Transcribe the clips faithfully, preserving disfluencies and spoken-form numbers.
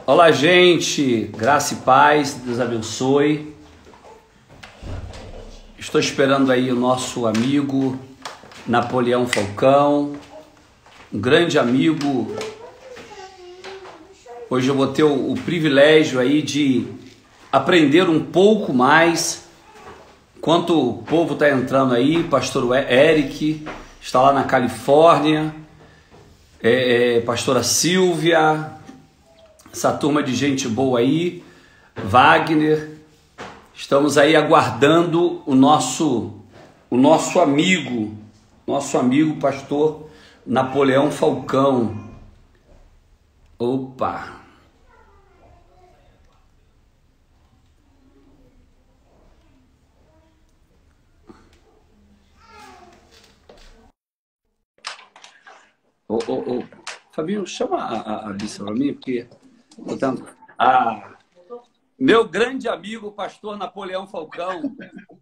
Olá, gente, graça e paz, Deus abençoe. Estou esperando aí o nosso amigo Napoleão Falcão, um grande amigo. Hoje eu vou ter o, o privilégio aí de aprender um pouco mais. Enquanto o povo está entrando aí, pastor Eric está lá na Califórnia, é, é, pastora Silvia, essa turma de gente boa aí, Wagner, estamos aí aguardando o nosso, o nosso amigo, nosso amigo pastor Napoleão Falcão. Opa! Ô, ô, ô, Fabinho, chama a, a, a Bissa para mim, porque... Portanto, ah, meu grande amigo, pastor Napoleão Falcão.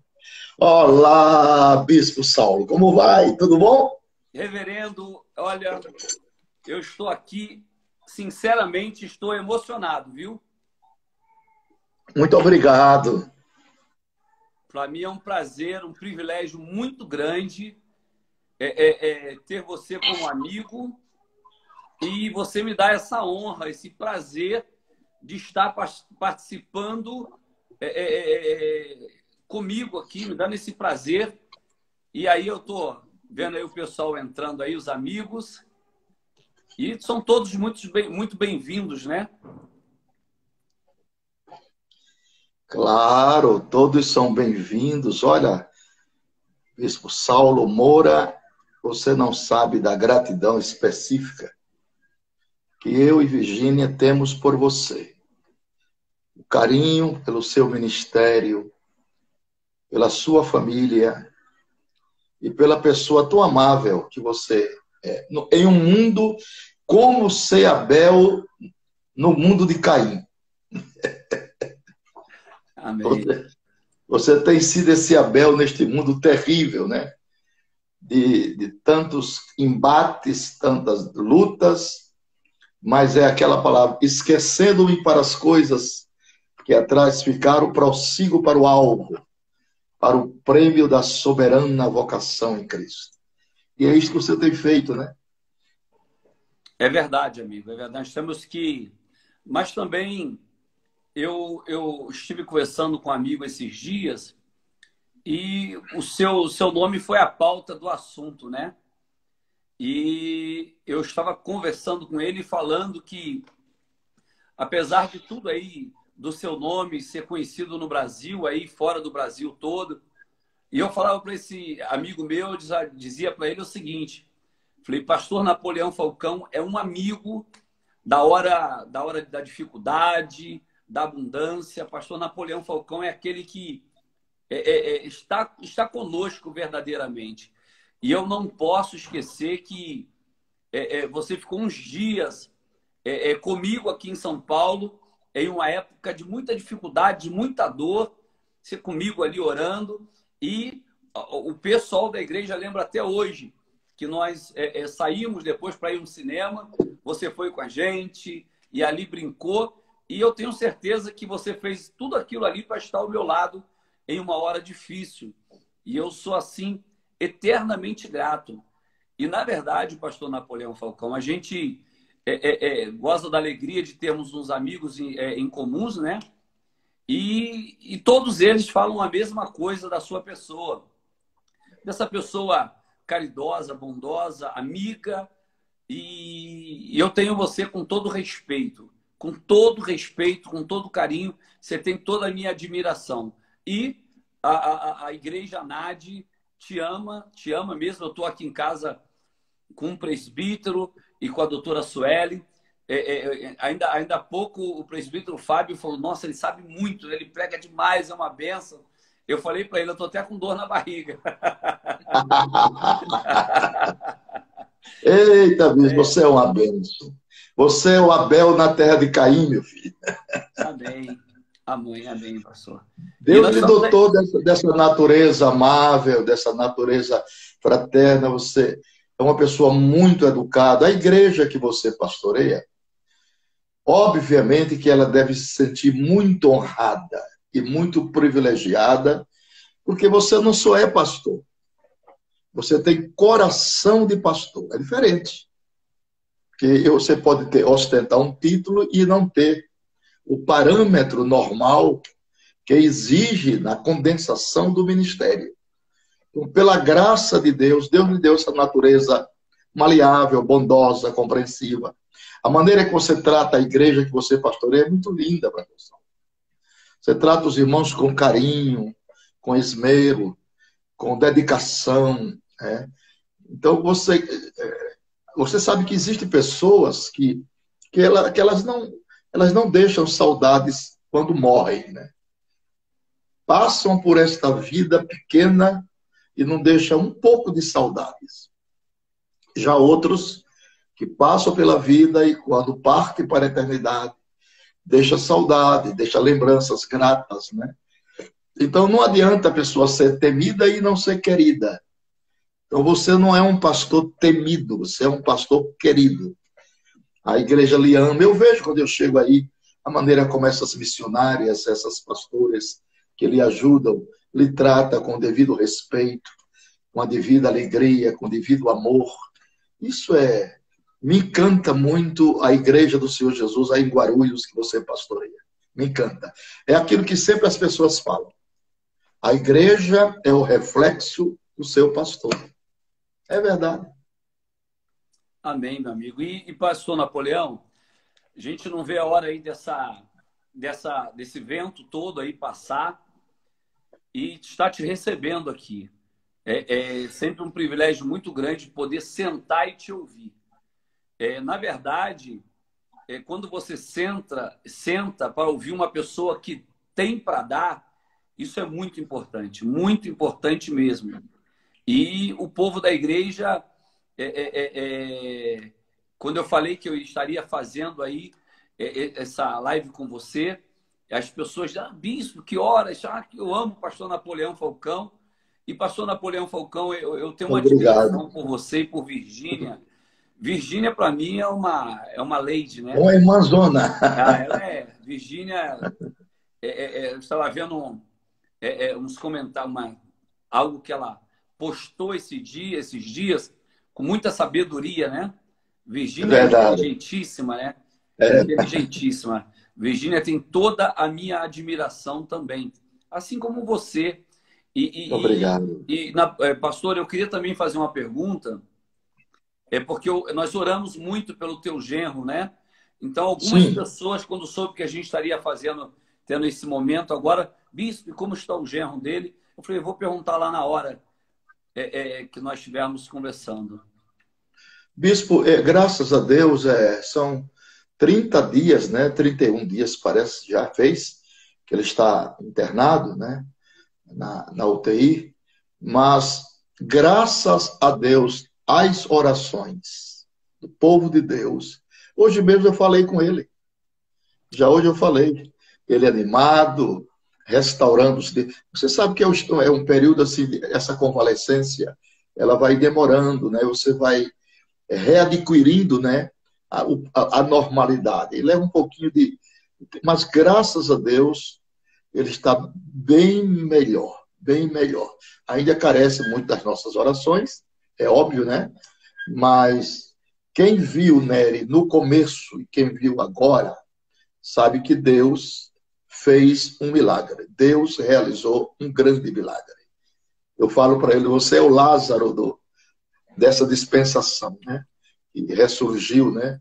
Olá, Bispo Saulo, como vai? Tudo bom? Reverendo, olha, eu estou aqui, sinceramente, estou emocionado, viu? Muito obrigado. Para mim é um prazer, um privilégio muito grande é, é, é, ter você como amigo e você me dá essa honra, esse prazer de estar participando é, é, é, comigo aqui, me dando esse prazer. E aí eu tô vendo aí o pessoal entrando aí, os amigos, e são todos muito bem, muito bem-vindos, né? Claro, todos são bem-vindos. Olha, Bispo Saulo Moura, você não sabe da gratidão específica que eu e Virgínia temos por você. O carinho pelo seu ministério, pela sua família e pela pessoa tão amável que você é. Em um mundo como ser Abel no mundo de Caim. Amém. Você, você tem sido esse Abel neste mundo terrível, né? De, de tantos embates, tantas lutas, mas é aquela palavra, esquecendo-me para as coisas que atrás ficaram, prossigo para o alvo, para o prêmio da soberana vocação em Cristo. E é isso que você tem feito, né? É verdade, amigo, é verdade. Temos que... Mas também, eu, eu estive conversando com um amigo esses dias e o seu, o seu nome foi a pauta do assunto, né? E eu estava conversando com ele, falando que, apesar de tudo aí, do seu nome ser conhecido no Brasil, aí fora do Brasil todo, e eu falava para esse amigo meu, eu dizia para ele o seguinte, falei, pastor Napoleão Falcão é um amigo da hora, da hora da dificuldade, da abundância. Pastor Napoleão Falcão é aquele que é, é, é, está, está conosco verdadeiramente. E eu não posso esquecer que é, é, você ficou uns dias é, é, comigo aqui em São Paulo, em uma época de muita dificuldade, de muita dor, você comigo ali orando, e o pessoal da igreja lembra até hoje que nós é, é, saímos depois para ir no cinema, você foi com a gente e ali brincou, e eu tenho certeza que você fez tudo aquilo ali para estar ao meu lado em uma hora difícil. E eu sou assim eternamente grato. E, na verdade, pastor Napoleão Falcão, a gente é, é, é, gosta da alegria de termos uns amigos em, é, em comuns, né? E, e todos eles falam a mesma coisa da sua pessoa. Dessa pessoa caridosa, bondosa, amiga. E eu tenho você com todo respeito. Com todo respeito, com todo carinho. Você tem toda a minha admiração. E a, a, a Igreja N A D te ama, te ama mesmo. Eu estou aqui em casa com um presbítero e com a doutora Sueli. É, é, é, ainda, ainda há pouco o presbítero Fábio falou, nossa, ele sabe muito, ele prega demais, é uma benção. Eu falei para ele, eu estou até com dor na barriga. Eita, Bispo, é. Você é uma bênção. Você é o Abel na terra de Caim, meu filho. Amém. Amém, amém, pastor. Deus lhe dotou dessa, dessa natureza amável, dessa natureza fraterna. Você é uma pessoa muito educada. A igreja que você pastoreia, Obviamente que ela deve se sentir muito honrada e muito privilegiada, porque você não só é pastor, você tem coração de pastor. É diferente. Porque você pode ter, ostentar um título e não ter o parâmetro normal que exige na condensação do ministério. Então, pela graça de Deus, Deus me deu essa natureza maleável, bondosa, compreensiva. A maneira que você trata a igreja que você pastoreia é muito linda, professor. Você trata os irmãos com carinho, com esmero, com dedicação. Né? Então, você, você sabe que existem pessoas que, que, ela, que elas, não, elas não deixam saudades quando morrem. Né? Passam por esta vida pequena e não deixam um pouco de saudades. Já outros que passam pela vida e quando partem para a eternidade, deixa saudade, deixa lembranças gratas, né? Então não adianta a pessoa ser temida e não ser querida. Então você não é um pastor temido, você é um pastor querido. A igreja lhe ama. Eu vejo quando eu chego aí, a maneira como essas missionárias, essas pastoras que lhe ajudam, lhe trata com devido respeito, com a devida alegria, com devido amor. Isso é... Me encanta muito a igreja do Senhor Jesus, aí em Guarulhos, que você pastoreia. Me encanta. É aquilo que sempre as pessoas falam. A igreja é o reflexo do seu pastor. É verdade. Amém, meu amigo. E, e pastor Napoleão, a gente não vê a hora aí dessa, dessa, desse vento todo aí passar e está te recebendo aqui. É, é sempre um privilégio muito grande poder sentar e te ouvir. É, na verdade, é, quando você senta, senta para ouvir uma pessoa que tem para dar, isso é muito importante, muito importante mesmo. E o povo da igreja, é, é, é, quando eu falei que eu estaria fazendo aí é, essa live com você, as pessoas dizem, ah, bispo, que horas? Ah, que eu amo o pastor Napoleão Falcão. E pastor Napoleão Falcão, eu, eu tenho uma admiração por você e por Virgínia. Virgínia, para mim, é uma, é uma lady, né? Uma irmãzona. Ah, ela é... Virgínia... É, é, é, eu estava vendo é, é, uns comentários, uma, algo que ela postou esse dia, esses dias, com muita sabedoria, né? Virgínia é inteligentíssima, né? É. Inteligentíssima. Virgínia tem toda a minha admiração também. Assim como você. E, e, Obrigado. E, e na, é, pastor, eu queria também fazer uma pergunta. É porque eu, nós oramos muito pelo teu genro, né? Então, algumas Sim. pessoas, quando soube que a gente estaria fazendo, tendo esse momento agora, bispo, como está o genro dele? Eu falei, eu vou perguntar lá na hora é, é, que nós estivermos conversando. Bispo, é, graças a Deus, é, são trinta dias, né? trinta e um dias, parece, já fez, que ele está internado, né? Na, na U T I. Mas, graças a Deus, as orações do povo de Deus. Hoje mesmo eu falei com ele. Já hoje eu falei. Ele animado, restaurando-se. Você sabe que é um período assim, essa convalescência, ela vai demorando, né? Você vai readquirindo, né? A, a, a normalidade. Ele leva um pouquinho de... Mas, graças a Deus, ele está bem melhor, bem melhor. Ainda carece muito das nossas orações, é óbvio, né? Mas quem viu Nery no começo e quem viu agora, sabe que Deus fez um milagre. Deus realizou um grande milagre. Eu falo para ele, você é o Lázaro do, dessa dispensação, né? Que ressurgiu, né?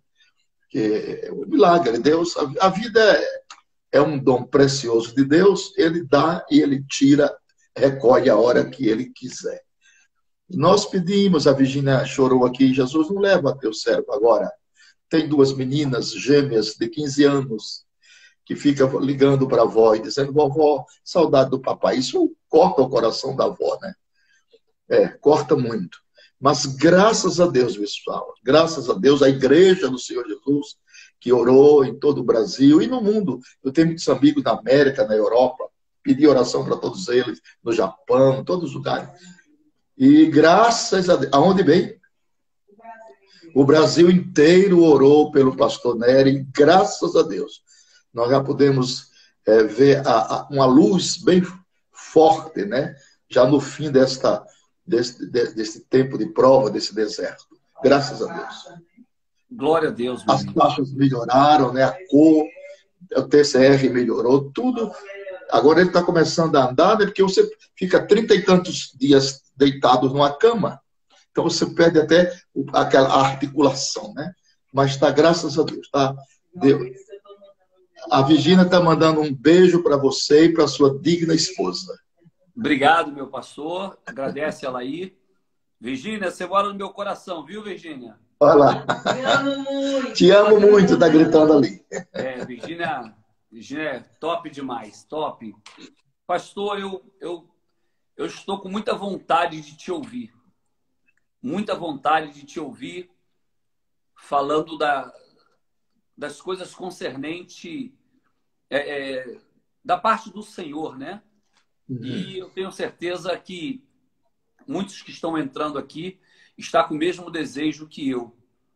Que é um milagre. Deus, a vida é, é um dom precioso de Deus, ele dá e ele tira, recolhe a hora que ele quiser. Nós pedimos, a Virgínia chorou aqui, Jesus não leva teu servo agora. Tem duas meninas gêmeas de quinze anos que ficam ligando para a avó e dizendo, vovó, saudade do papai. Isso corta o coração da avó, né? É, corta muito. Mas graças a Deus, pessoal, graças a Deus, a igreja do Senhor Jesus, que orou em todo o Brasil e no mundo. Eu tenho muitos amigos na América, na Europa, pedi oração para todos eles, no Japão, em todos os lugares. E graças a Deus, aonde bem? O Brasil inteiro orou pelo pastor Nery, e graças a Deus, nós já podemos é, ver a, a, uma luz bem forte, né? Já no fim desta, desse, de, desse tempo de prova, desse deserto. Graças a Deus. Glória a Deus, meu As amigo. taxas melhoraram, né? A cor, o T C R melhorou, tudo. Agora ele está começando a andar, né? Porque você fica trinta e tantos dias deitado numa cama. Então você perde até aquela articulação, né? Mas está, graças a Deus, tá? Deus. A Virgínia está mandando um beijo para você e para sua digna esposa. Obrigado, meu pastor. Agradece ela aí. Virgínia, você mora no meu coração, viu, Virgínia? Olha lá. Te amo muito. Te amo muito, está gritando ali. É, Virgínia, Virgínia é top demais, top. Pastor, eu, eu, eu estou com muita vontade de te ouvir. Muita vontade de te ouvir falando da, das coisas concernentes é, é, da parte do Senhor, né? Uhum. E eu tenho certeza que muitos que estão entrando aqui estão com o mesmo desejo que eu.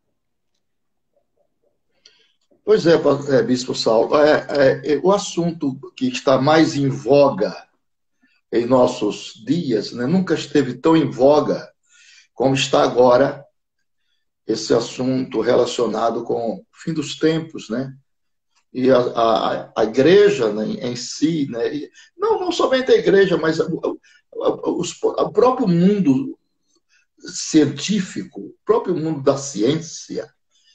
Pois é, é Bispo Saulo. É, é, é, o assunto que está mais em voga em nossos dias, né, nunca esteve tão em voga como está agora esse assunto relacionado com o fim dos tempos, né? E a, a, a igreja, né, em si, né? E não, não somente a igreja, mas a, a, a, os, o próprio mundo científico, o próprio mundo da ciência,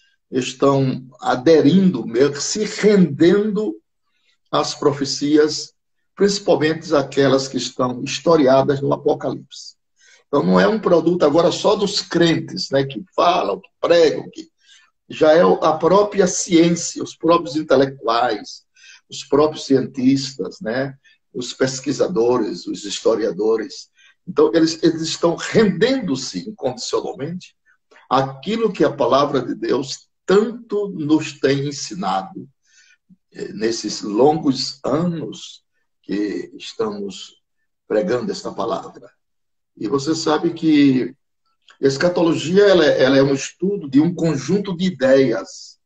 estão aderindo, se rendendo às profecias, principalmente aquelas que estão historiadas no Apocalipse. Então, não é um produto agora só dos crentes, né, que falam, que pregam, que já é a própria ciência, os próprios intelectuais, os próprios cientistas, né, os pesquisadores, os historiadores. Então, eles, eles estão rendendo-se incondicionalmente àquilo que a palavra de Deus tanto nos tem ensinado nesses longos anos que estamos pregando esta palavra. E você sabe que a escatologia ela, ela é um estudo de um conjunto de ideias.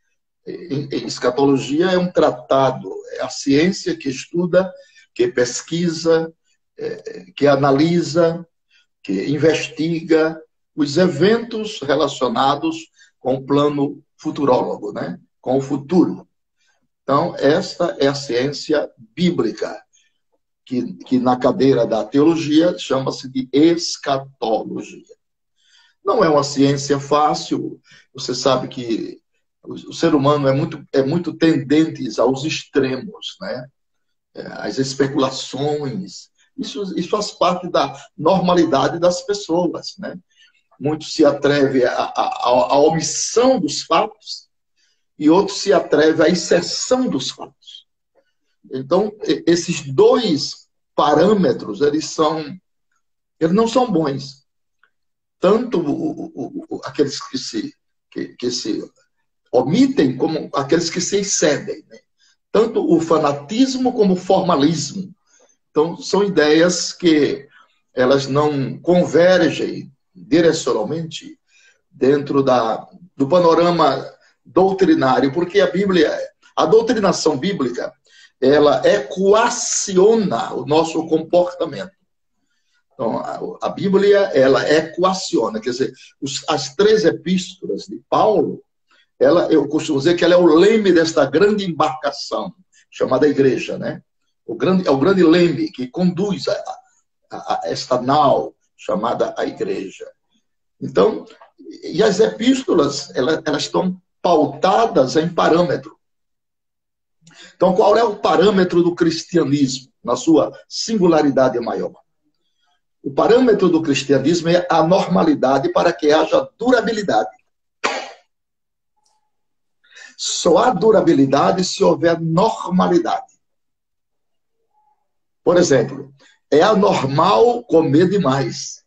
Escatologia é um tratado, é a ciência que estuda, que pesquisa, que analisa, que investiga os eventos relacionados com o plano futurólogo, né? Com o futuro. Então, esta é a ciência bíblica, que, que na cadeira da teologia chama-se de escatologia. Não é uma ciência fácil, você sabe que o ser humano é muito, é muito tendente aos extremos, né? As especulações, isso, isso faz parte da normalidade das pessoas, né? Muitos se atrevem à, à, à omissão dos fatos e outros se atrevem à exceção dos fatos. Então, esses dois parâmetros, eles, são, eles não são bons. Tanto o, o, o, aqueles que se, que, que se omitem, como aqueles que se excedem, né? Tanto o fanatismo como o formalismo. Então, são ideias que elas não convergem direcionalmente dentro da, do panorama doutrinário, porque a Bíblia, a doutrinação bíblica, ela equaciona o nosso comportamento. Então, a, a Bíblia, ela equaciona, quer dizer, os, as três epístolas de Paulo, ela, eu costumo dizer que ela é o leme desta grande embarcação, chamada igreja, né? O grande, é o grande leme que conduz a, a, a esta nau chamada a igreja. Então, e as epístolas, elas, elas estão pautadas em parâmetro. Então, qual é o parâmetro do cristianismo, na sua singularidade maior? O parâmetro do cristianismo é a normalidade para que haja durabilidade. Só há durabilidade se houver normalidade. Por exemplo, é anormal comer demais.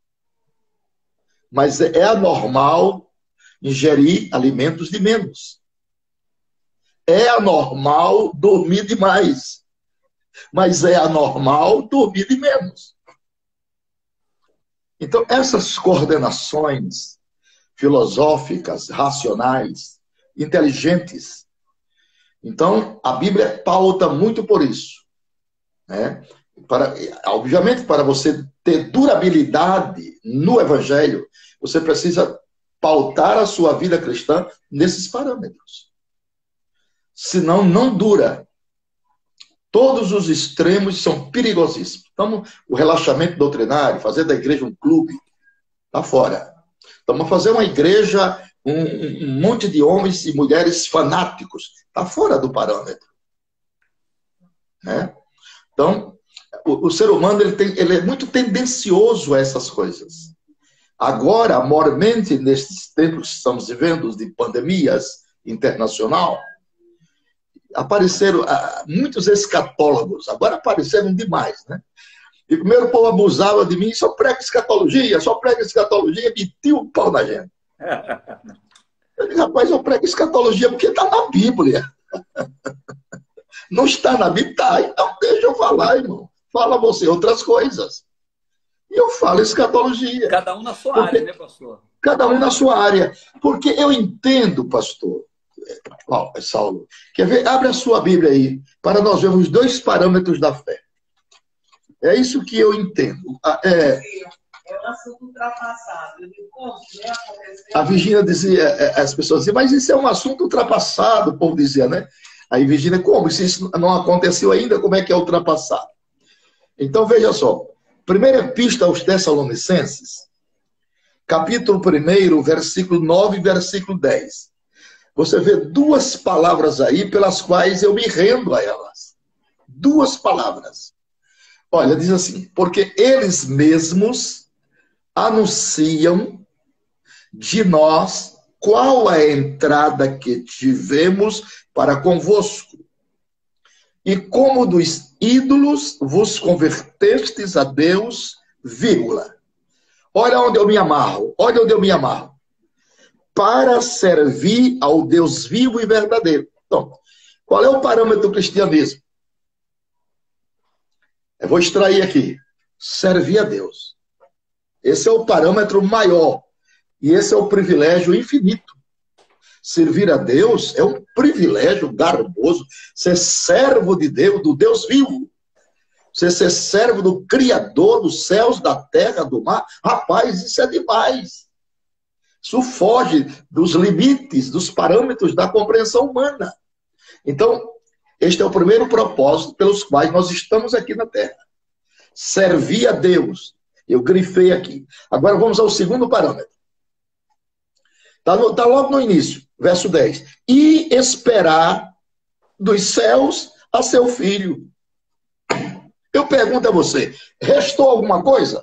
Mas é anormal ingerir alimentos de menos. É anormal dormir demais. Mas é anormal dormir de menos. Então, essas coordenações filosóficas, racionais, inteligentes. Então, a Bíblia pauta muito por isso, né? Para, obviamente, para você ter durabilidade no Evangelho, você precisa pautar a sua vida cristã nesses parâmetros. Senão, não dura. Todos os extremos são perigosíssimos. Então, o relaxamento doutrinário, fazer da igreja um clube, está fora. Estamos fazendo uma igreja, um, um monte de homens e mulheres fanáticos, está fora do parâmetro. Né? Então, o, o ser humano ele tem, ele é muito tendencioso a essas coisas. Agora, mormente, nesses tempos que estamos vivendo de pandemias internacional, apareceram ah, muitos escatólogos, agora apareceram demais, né? E primeiro o povo abusava de mim, só prega escatologia, só prega escatologia, metia o pau na gente. Eu digo, rapaz, eu prego escatologia porque está na Bíblia. Não está na Bíblia? Tá, então deixa eu falar, irmão. Fala você outras coisas. E eu falo escatologia. Cada um na sua porque... área, né, pastor? Cada um na sua área. Porque eu entendo, pastor, Saulo, quer ver? Abre a sua Bíblia aí, para nós vermos os dois parâmetros da fé. É isso que eu entendo. É, é um assunto ultrapassado. Eu digo, como, né, a Virgínia dizia, as pessoas diziam, mas isso é um assunto ultrapassado, o povo dizia, né? Aí Virgínia, como? Se isso não aconteceu ainda, como é que é ultrapassado? Então, veja só. Primeira epístola aos Tessalonicenses, capítulo um, versículo nove e versículo dez. Você vê duas palavras aí pelas quais eu me rendo a elas. Duas palavras. Olha, diz assim, porque eles mesmos anunciam de nós qual a entrada que tivemos para convosco. E como dos ídolos vos convertestes a Deus, vírgula. Olha onde eu me amarro, olha onde eu me amarro. Para servir ao Deus vivo e verdadeiro. Então, qual é o parâmetro do cristianismo? Eu vou extrair aqui. Servir a Deus. Esse é o parâmetro maior. E esse é o privilégio infinito. Servir a Deus é um privilégio garboso. Ser servo de Deus, do Deus vivo. Você ser servo do Criador dos céus, da terra, do mar. Rapaz, isso é demais. Isso foge dos limites, dos parâmetros da compreensão humana. Então, este é o primeiro propósito pelos quais nós estamos aqui na Terra. Servir a Deus. Eu grifei aqui. Agora vamos ao segundo parâmetro. Está tá logo no início, verso dez. E esperar dos céus a seu filho. Eu pergunto a você, restou alguma coisa?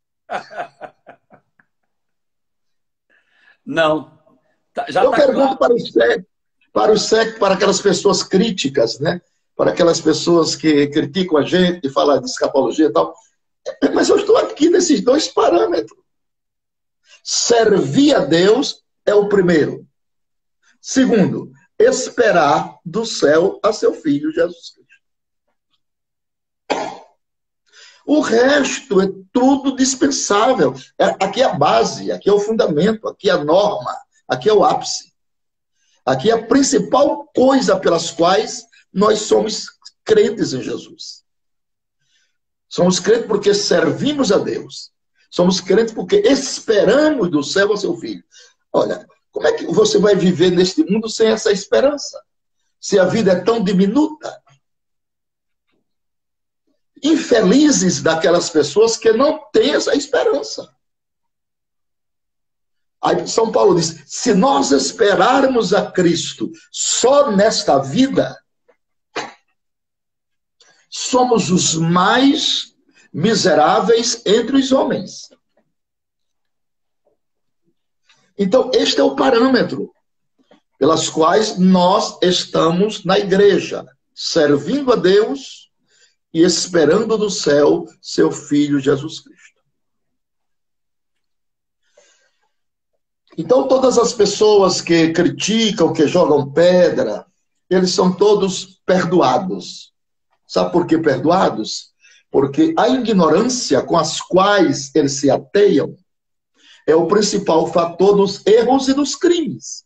Não. Já Eu tá pergunto claro. para os séculos, para os séculos, para aquelas pessoas críticas, né? Para aquelas pessoas que criticam a gente, falam de escatologia e tal. Mas eu estou aqui nesses dois parâmetros. Servir a Deus é o primeiro. Segundo, esperar do céu a seu Filho Jesus Cristo. O resto é tudo dispensável. Aqui é a base, aqui é o fundamento, aqui é a norma, aqui é o ápice. Aqui é a principal coisa pelas quais nós somos crentes em Jesus. Somos crentes porque servimos a Deus. Somos crentes porque esperamos do céu a seu Filho. Olha, como é que você vai viver neste mundo sem essa esperança? Se a vida é tão diminuta? Infelizes daquelas pessoas que não têm essa esperança. Aí São Paulo diz, se nós esperarmos a Cristo só nesta vida, somos os mais miseráveis entre os homens. Então, este é o parâmetro pelas quais nós estamos na igreja, servindo a Deus e esperando do céu seu Filho Jesus Cristo. Então, todas as pessoas que criticam, que jogam pedra, eles são todos perdoados. Sabe por que perdoados? Porque a ignorância com as quais eles se ateiam é o principal fator dos erros e dos crimes.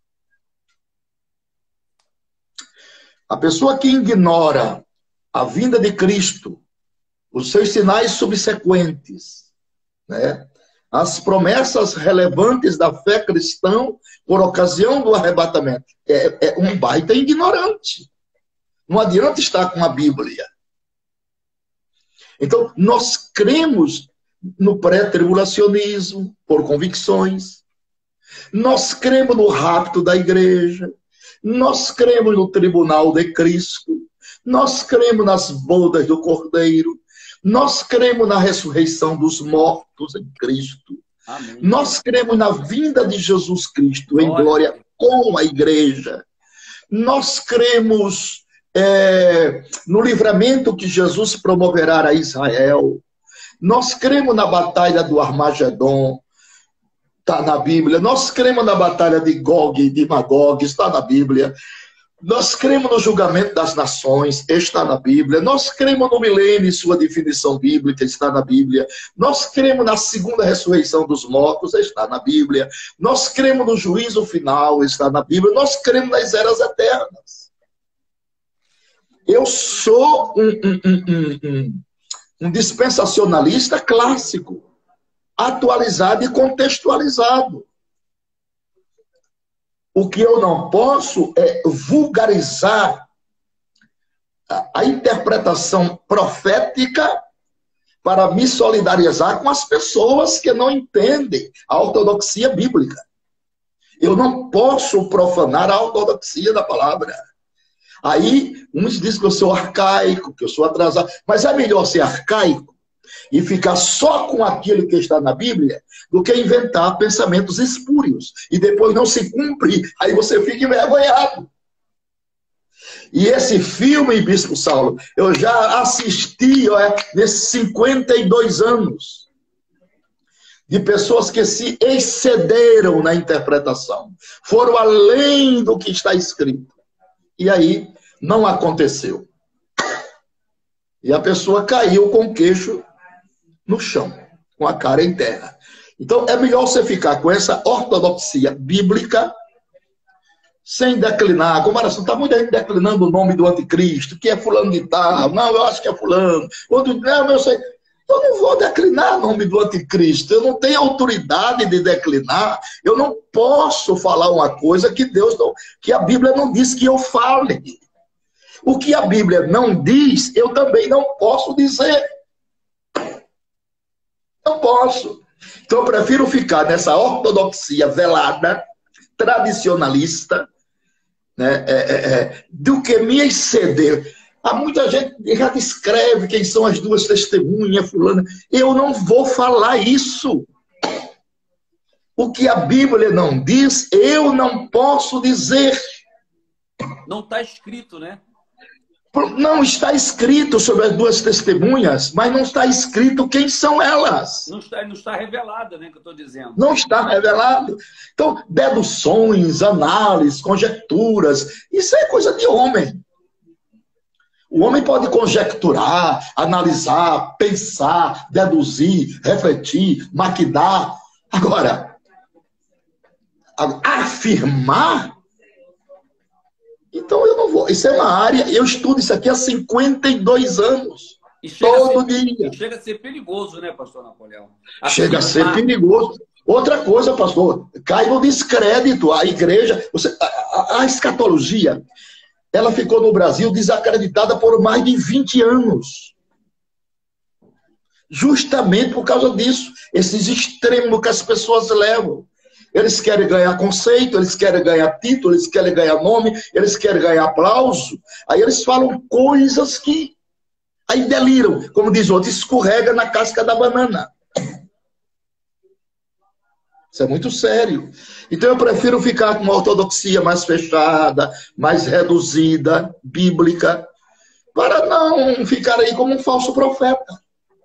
A pessoa que ignora a vinda de Cristo, os seus sinais subsequentes, né? As promessas relevantes da fé cristã por ocasião do arrebatamento, é, é um baita ignorante. Não adianta estar com a Bíblia. Então, nós cremos no pré-tribulacionismo, por convicções. Nós cremos no rapto da igreja. Nós cremos no tribunal de Cristo. Nós cremos nas bodas do Cordeiro. Nós cremos na ressurreição dos mortos em Cristo. Amém. Nós cremos na vinda de Jesus Cristo em glória com a igreja. Nós cremos é, no livramento que Jesus promoverá a Israel. Nós cremos na batalha do Armagedon, está na Bíblia. Nós cremos na batalha de Gog e de Magog, está na Bíblia. Nós cremos no julgamento das nações, está na Bíblia. Nós cremos no milênio e sua definição bíblica, está na Bíblia. Nós cremos na segunda ressurreição dos mortos, está na Bíblia. Nós cremos no juízo final, está na Bíblia. Nós cremos nas eras eternas. Eu sou um, um, um, um, um dispensacionalista clássico, atualizado e contextualizado. O que eu não posso é vulgarizar a, a interpretação profética para me solidarizar com as pessoas que não entendem a ortodoxia bíblica. Eu não posso profanar a ortodoxia da palavra. Aí, uns dizem que eu sou arcaico, que eu sou atrasado. Mas é melhor ser arcaico e ficar só com aquilo que está na Bíblia do que inventar pensamentos espúrios e depois não se cumpre, aí você fica envergonhado. E esse filme, Bispo Saulo, eu já assisti ó, nesses cinquenta e dois anos de pessoas que se excederam na interpretação, foram além do que está escrito. E aí não aconteceu. E a pessoa caiu com o queixo no chão, com a cara em terra. Então, é melhor você ficar com essa ortodoxia bíblica, sem declinar. Como era assim, está muita gente declinando o nome do anticristo, que é fulano de tal. Não, eu acho que é fulano. Outro, não, eu sei. Eu não vou declinar o nome do anticristo. Eu não tenho autoridade de declinar. Eu não posso falar uma coisa que Deus não, que a Bíblia não diz que eu fale. O que a Bíblia não diz, eu também não posso dizer. Não posso. Então eu prefiro ficar nessa ortodoxia velada, tradicionalista, né, é, é, é, do que me exceder. Há muita gente que já descreve quem são as duas testemunhas, fulana. Eu não vou falar isso. O que a Bíblia não diz, eu não posso dizer. Não está escrito, né? Não está escrito sobre as duas testemunhas, mas não está escrito quem são elas. Não está, não está revelado, né, que eu estou dizendo. Não está revelado. Então, deduções, análises, conjecturas, isso é coisa de homem. O homem pode conjecturar, analisar, pensar, deduzir, refletir, maquinar. Agora, afirmar... Então eu não vou. Isso é uma área, eu estudo isso aqui há cinquenta e dois anos. E chega todo ser, dia. E chega a ser perigoso, né, pastor Napoleão? Chega a ser perigoso. Outra coisa, pastor, cai no descrédito. A igreja, você, a, a, a escatologia, ela ficou no Brasil desacreditada por mais de vinte anos. Justamente por causa disso. Esses extremos que as pessoas levam. Eles querem ganhar conceito, eles querem ganhar título, eles querem ganhar nome, eles querem ganhar aplauso. Aí eles falam coisas que aí deliram. Como diz o outro, escorrega na casca da banana. Isso é muito sério. Então eu prefiro ficar com uma ortodoxia mais fechada, mais reduzida, bíblica, para não ficar aí como um falso profeta.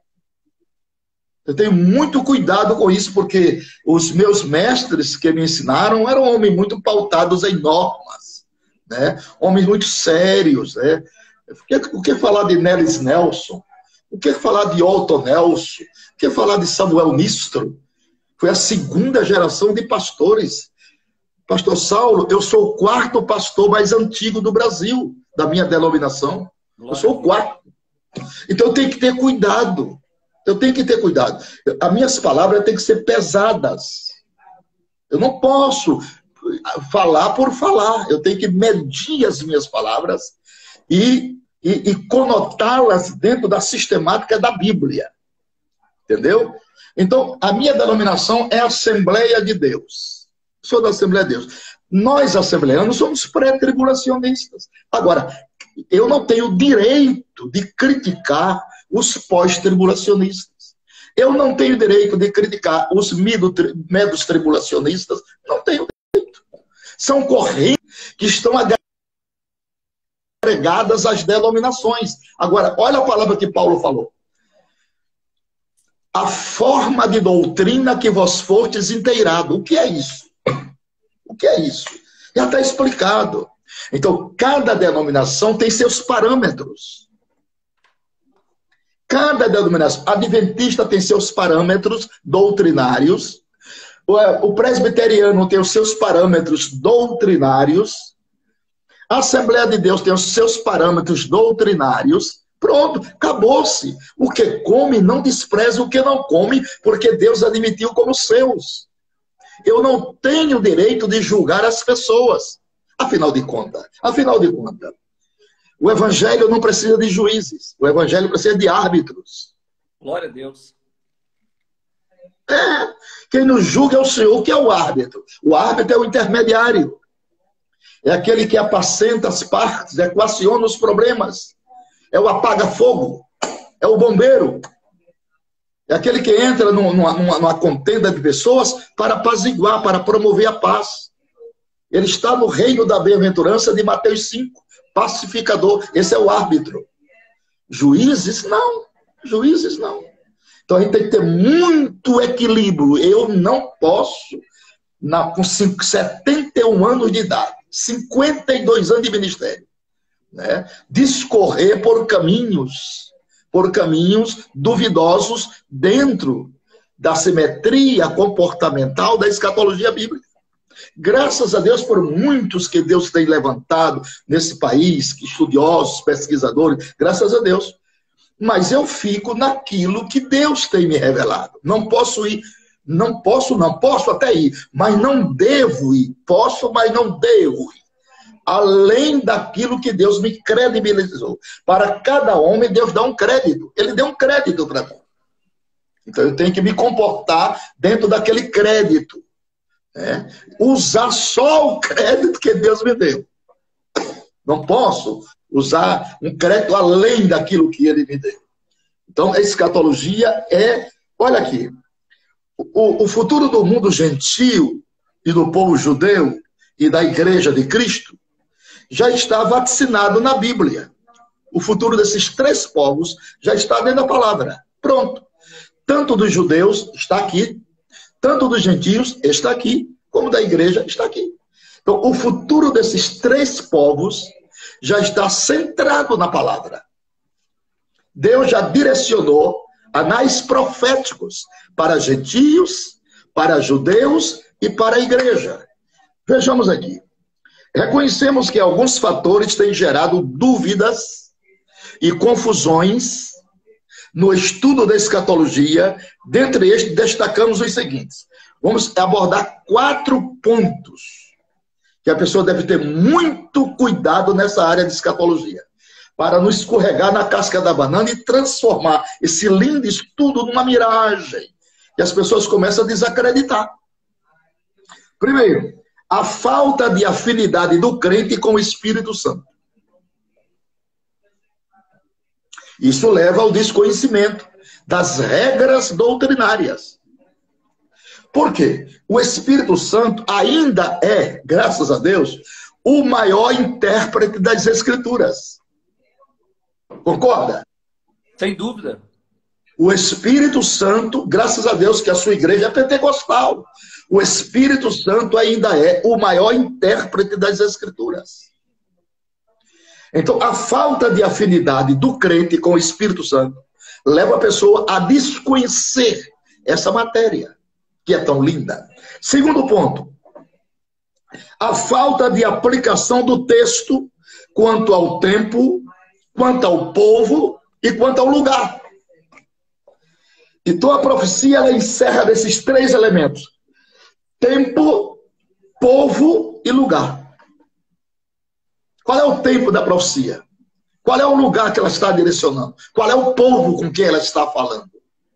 Eu tenho muito cuidado com isso, porque os meus mestres que me ensinaram eram homens muito pautados em normas, né? Homens muito sérios, né? O que, o que falar de Nelis Nelson? O que falar de Otto Nelson? O que falar de Samuel Nistro? Foi a segunda geração de pastores. Pastor Saulo, eu sou o quarto pastor mais antigo do Brasil, da minha denominação. Eu sou o quarto. Então eu tenho que ter cuidado. Eu tenho que ter cuidado. As minhas palavras têm que ser pesadas. Eu não posso falar por falar. Eu tenho que medir as minhas palavras e, e, e conotá-las dentro da sistemática da Bíblia. Entendeu? Então, a minha denominação é Assembleia de Deus. Sou da Assembleia de Deus. Nós, assembleanos, somos pré-tribulacionistas. Agora, eu não tenho direito de criticar os pós-tribulacionistas. Eu não tenho direito de criticar os medos tribulacionistas. Não tenho direito. São correntes que estão agregadas às denominações. Agora, olha a palavra que Paulo falou. A forma de doutrina que vós fortes inteirado. O que é isso? O que é isso? Já está explicado. Então, cada denominação tem seus parâmetros. Cada denominação. A adventista tem seus parâmetros doutrinários. O presbiteriano tem os seus parâmetros doutrinários. A Assembleia de Deus tem os seus parâmetros doutrinários. Pronto, acabou-se. O que come, não despreza o que não come, porque Deus admitiu como seus. Eu não tenho direito de julgar as pessoas. Afinal de contas, afinal de contas, o Evangelho não precisa de juízes. O Evangelho precisa de árbitros. Glória a Deus. É, quem nos julga é o Senhor. O que é o árbitro? O árbitro é o intermediário. É aquele que apacenta as partes, equaciona os problemas. É o apaga-fogo. É o bombeiro. É aquele que entra numa, numa, numa contenda de pessoas para apaziguar, para promover a paz. Ele está no reino da bem-aventurança de Mateus cinco. Pacificador. Esse é o árbitro. Juízes, não. Juízes, não. Então a gente tem que ter muito equilíbrio. Eu não posso, na, com setenta e um anos de idade, cinquenta e dois anos de ministério, né, discorrer por caminhos, por caminhos duvidosos dentro da simetria comportamental da escatologia bíblica. Graças a Deus por muitos que Deus tem levantado nesse país, estudiosos, pesquisadores, graças a Deus. Mas eu fico naquilo que Deus tem me revelado. Não posso ir, não posso, não posso até ir, mas não devo ir. Posso, mas não devo ir. Além daquilo que Deus me credibilizou. Para cada homem, Deus dá um crédito. Ele deu um crédito para mim. Então eu tenho que me comportar dentro daquele crédito. Né? Usar só o crédito que Deus me deu. Não posso usar um crédito além daquilo que ele me deu. Então, a escatologia é... Olha aqui. O, o futuro do mundo gentil e do povo judeu e da igreja de Cristo já está vacinado na Bíblia. O futuro desses três povos já está dentro da palavra. Pronto. Tanto dos judeus está aqui, tanto dos gentios está aqui, como da igreja está aqui. Então, o futuro desses três povos já está centrado na palavra. Deus já direcionou anais proféticos para gentios, para judeus e para a igreja. Vejamos aqui. Reconhecemos que alguns fatores têm gerado dúvidas e confusões no estudo da escatologia. Dentre estes, destacamos os seguintes. Vamos abordar quatro pontos que a pessoa deve ter muito cuidado nessa área de escatologia, para não escorregar na casca da banana e transformar esse lindo estudo numa miragem, e as pessoas começam a desacreditar. Primeiro, a falta de afinidade do crente com o Espírito Santo. Isso leva ao desconhecimento das regras doutrinárias. Por quê? O Espírito Santo ainda é, graças a Deus, o maior intérprete das Escrituras. Concorda? Sem dúvida. O Espírito Santo, graças a Deus que a sua igreja é pentecostal, o Espírito Santo ainda é o maior intérprete das Escrituras. Então, a falta de afinidade do crente com o Espírito Santo leva a pessoa a desconhecer essa matéria, que é tão linda. Segundo ponto, a falta de aplicação do texto quanto ao tempo, quanto ao povo e quanto ao lugar. Então a profecia ela encerra desses três elementos: tempo, povo e lugar. Qual é o tempo da profecia? Qual é o lugar que ela está direcionando? Qual é o povo com quem ela está falando?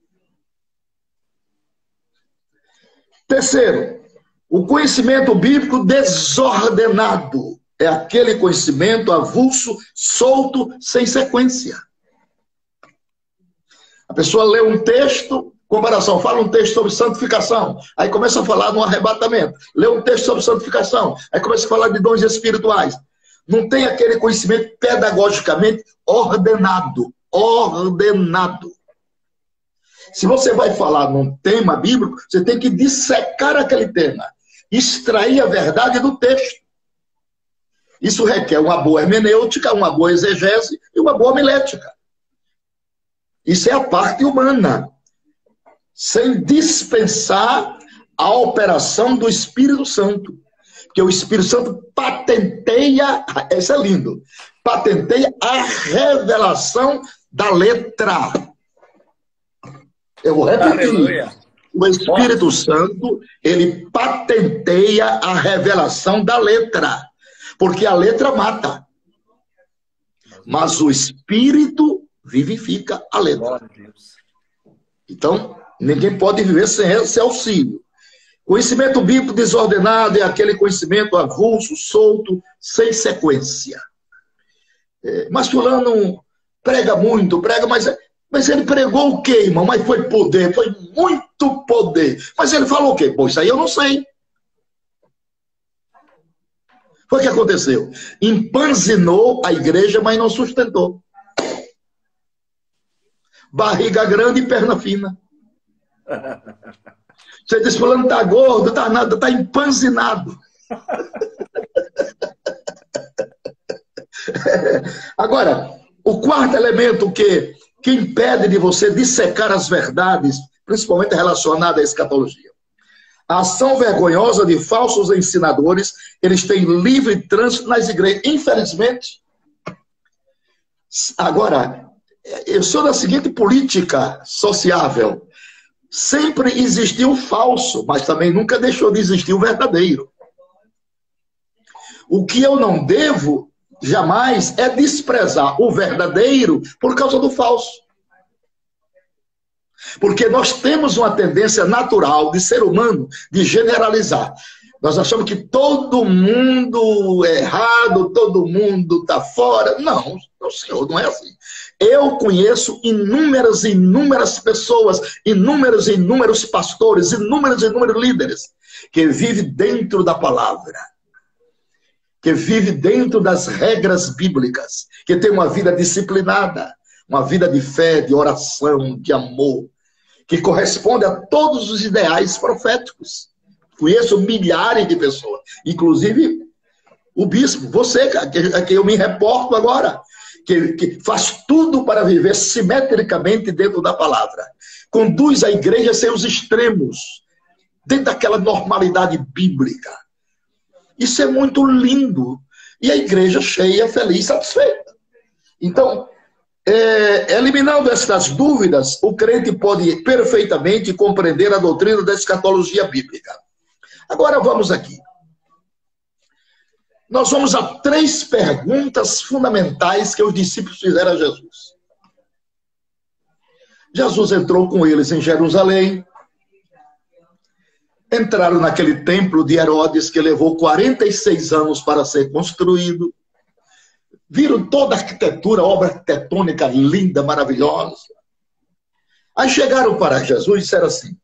Terceiro, o conhecimento bíblico desordenado é aquele conhecimento avulso, solto, sem sequência. A pessoa lê um texto, comparação, fala um texto sobre santificação, aí começa a falar no arrebatamento. Lê um texto sobre santificação, aí começa a falar de dons espirituais. Não tem aquele conhecimento pedagogicamente ordenado. Ordenado. Se você vai falar num tema bíblico, você tem que dissecar aquele tema, extrair a verdade do texto. Isso requer uma boa hermenêutica, uma boa exegese e uma boa homilética. Isso é a parte humana, sem dispensar a operação do Espírito Santo. Porque o Espírito Santo patenteia, isso é lindo, patenteia a revelação da letra. Eu vou repetir. Aleluia. O Espírito Santo, ele patenteia a revelação da letra. Porque a letra mata. Mas o Espírito vivifica a letra. Então, ninguém pode viver sem esse auxílio. Conhecimento bíblico desordenado é aquele conhecimento avulso, solto, sem sequência. É, mas fulano prega muito, prega, mas, mas ele pregou o quê, irmão? Mas foi poder, foi muito poder. Mas ele falou o quê? Pô, isso aí eu não sei. Foi o que aconteceu. Empanzinou a igreja, mas não sustentou. Barriga grande e perna fina. Você diz, fulano está gordo, está nada, está empanzinado. Agora, o quarto elemento que, que impede de você dissecar as verdades, principalmente relacionadas à escatologia. A ação vergonhosa de falsos ensinadores, eles têm livre trânsito nas igrejas. Infelizmente, agora, eu sou da seguinte política sociável. Sempre existiu o falso, mas também nunca deixou de existir o verdadeiro. O que eu não devo, jamais, é desprezar o verdadeiro por causa do falso. Porque nós temos uma tendência natural de ser humano de generalizar. Nós achamos que todo mundo é errado, todo mundo está fora. Não, não, senhor, não é assim. Eu conheço inúmeras e inúmeras pessoas, inúmeros e inúmeros pastores, inúmeros e inúmeros líderes que vivem dentro da palavra, que vivem dentro das regras bíblicas, que têm uma vida disciplinada, uma vida de fé, de oração, de amor, que corresponde a todos os ideais proféticos. Conheço milhares de pessoas, inclusive o bispo, você, a quem eu me reporto agora, que, que faz tudo para viver simetricamente dentro da palavra. Conduz a igreja sem os extremos, dentro daquela normalidade bíblica. Isso é muito lindo. E a igreja cheia, feliz, satisfeita. Então, é, eliminando essas dúvidas, o crente pode perfeitamente compreender a doutrina da escatologia bíblica. Agora vamos aqui. Nós vamos a três perguntas fundamentais que os discípulos fizeram a Jesus. Jesus entrou com eles em Jerusalém. Entraram naquele templo de Herodes que levou quarenta e seis anos para ser construído. Viram toda a arquitetura, obra arquitetônica linda, maravilhosa. Aí chegaram para Jesus e disseram assim.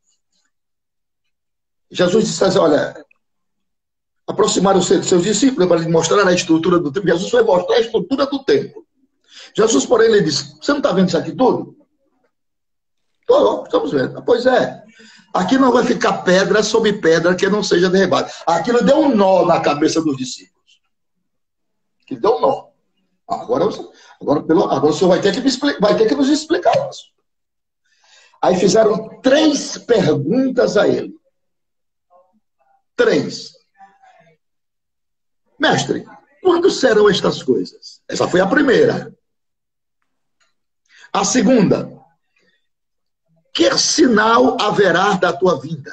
Jesus disse assim, olha, aproximaram-se dos seus discípulos para lhe mostrar a estrutura do templo. Jesus foi mostrar a estrutura do templo. Jesus, porém, lhe disse, você não está vendo isso aqui tudo? Estou, estamos vendo. Pois é. Aqui não vai ficar pedra sobre pedra que não seja derribada. Aquilo deu um nó na cabeça dos discípulos. Aquilo deu um nó. Agora, agora, pelo, agora o senhor vai ter, que me explicar, vai ter que nos explicar isso. Aí fizeram três perguntas a ele. três. Mestre, quando serão estas coisas? Essa foi a primeira. A segunda, que sinal haverá da tua vinda?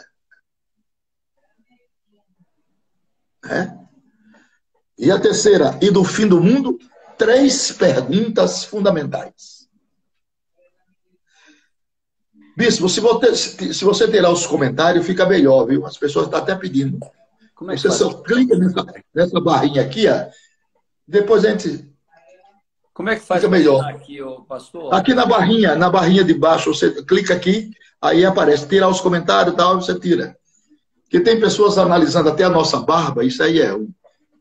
É? E a terceira, e do fim do mundo? Três perguntas fundamentais. Bispo, se você, se você tirar os comentários, fica melhor, viu? As pessoas estão até pedindo. Como é que você faz? só clica nessa, nessa barrinha aqui, ó, depois a gente... Como é que faz fica melhor. Aqui, ô, pastor? Aqui na barrinha, na barrinha de baixo, você clica aqui, aí aparece, tirar os comentários e tal, você tira. Porque tem pessoas analisando até a nossa barba, isso aí é um...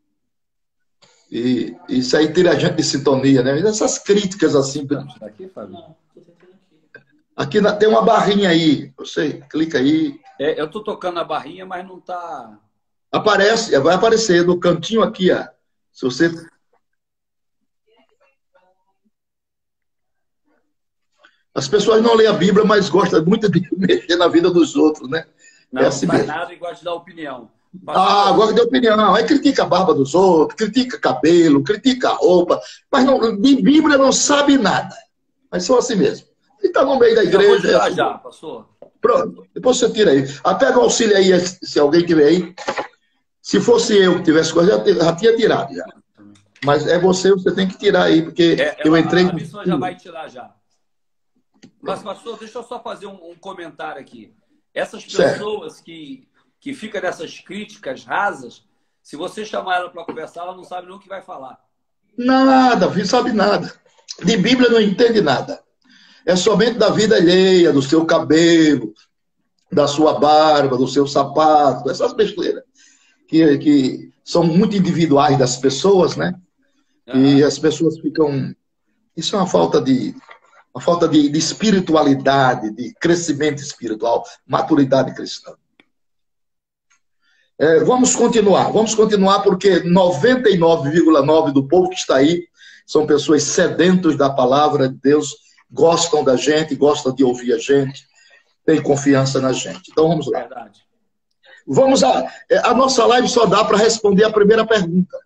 E isso aí tira a gente de sintonia, né? Essas críticas assim... Aqui, Fábio? Aqui na, tem uma barrinha aí, você clica aí. É, eu tô tocando a barrinha, mas não tá... Aparece, vai aparecer no cantinho aqui, ó. Se você... As pessoas não lêem a Bíblia, mas gostam muito de mexer na vida dos outros, né? Não, é assim não faz mesmo. nada e gosta de dar opinião. Ah, gosta de opinião. Aí critica a barba dos outros, critica cabelo, critica a roupa, mas não, de Bíblia não sabe nada. Mas são assim mesmo. E está no meio da igreja. Eu vou tirar é assim. já, pastor. Pronto, depois você tira aí. Ah, pega o auxílio aí, se alguém tiver aí. Se fosse eu que tivesse coisa, já, já tinha tirado. Já. Mas é você, você tem que tirar aí, porque É, eu ela, entrei... A missão já vai tirar já. Mas, pastor, deixa eu só fazer um, um comentário aqui. Essas pessoas que, que ficam nessas críticas rasas, se você chamar ela para conversar, ela não sabe nem o que vai falar. Nada, não sabe nada. De Bíblia não entende nada. É somente da vida alheia, do seu cabelo, da sua barba, do seu sapato, essas besteiras que, que são muito individuais das pessoas, né? Uhum. E as pessoas ficam... Isso é uma falta de... Uma falta de, de espiritualidade, de crescimento espiritual, maturidade cristã. É, vamos continuar, vamos continuar porque noventa e nove vírgula nove por cento do povo que está aí são pessoas sedentos da palavra de Deus, gostam da gente, gostam de ouvir a gente, têm confiança na gente. Então vamos lá. Verdade. Vamos a, a nossa live só dá para responder a primeira pergunta.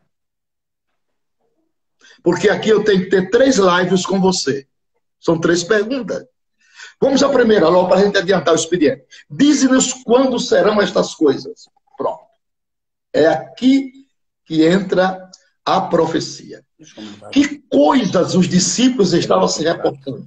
Porque aqui eu tenho que ter três lives com você. São três perguntas. Vamos à primeira, logo para a gente adiantar o expediente. Dize-nos quando serão estas coisas. Pronto. É aqui que entra a profecia. Que coisas os discípulos estavam se reportando?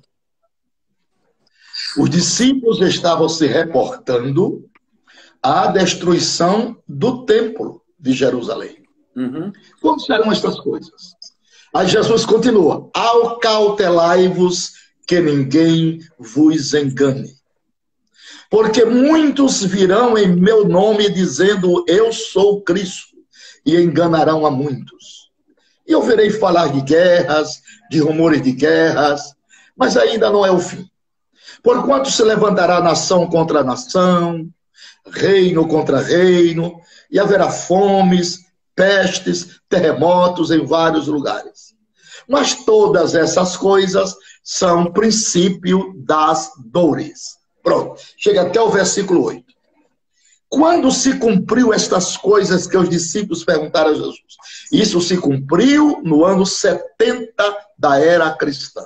Os discípulos estavam se reportando à destruição do templo de Jerusalém. Uhum. Quando serão estas coisas? Aí Jesus continua. Acautelai-vos que ninguém vos engane. Porque muitos virão em meu nome dizendo, eu sou Cristo, e enganarão a muitos. E eu verei falar de guerras, de rumores de guerras, mas ainda não é o fim. Porquanto se levantará nação contra nação, reino contra reino, e haverá fomes, pestes, terremotos em vários lugares. Mas todas essas coisas são princípio das dores. Pronto, chega até o versículo oito. Quando se cumpriu estas coisas que os discípulos perguntaram a Jesus? Isso se cumpriu no ano setenta da era cristã.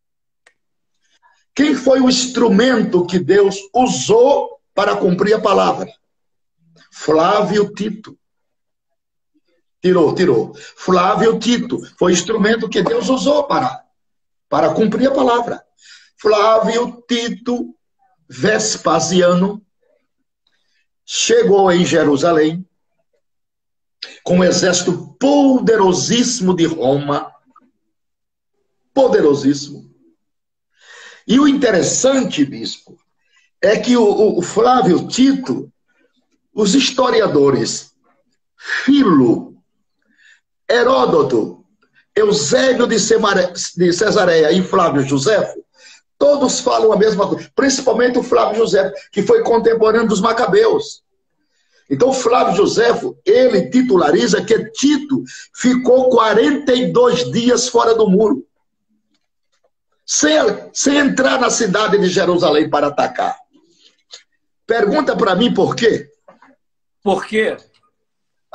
Quem foi o instrumento que Deus usou para cumprir a palavra? Flávio Tito. Tirou, tirou. Flávio Tito foi o instrumento que Deus usou para, para cumprir a palavra. Flávio Tito Vespasiano chegou em Jerusalém com um exército poderosíssimo de Roma. Poderosíssimo. E o interessante, bispo, é que o, o Flávio Tito, os historiadores Filo, Heródoto, Eusébio de, Semare... de Cesareia e Flávio Josefo, todos falam a mesma coisa, principalmente o Flávio Josefo, que foi contemporâneo dos Macabeus. Então, Flávio Josefo, ele titulariza que Tito ficou quarenta e dois dias fora do muro, sem, sem entrar na cidade de Jerusalém para atacar. Pergunta para mim por quê? Por quê?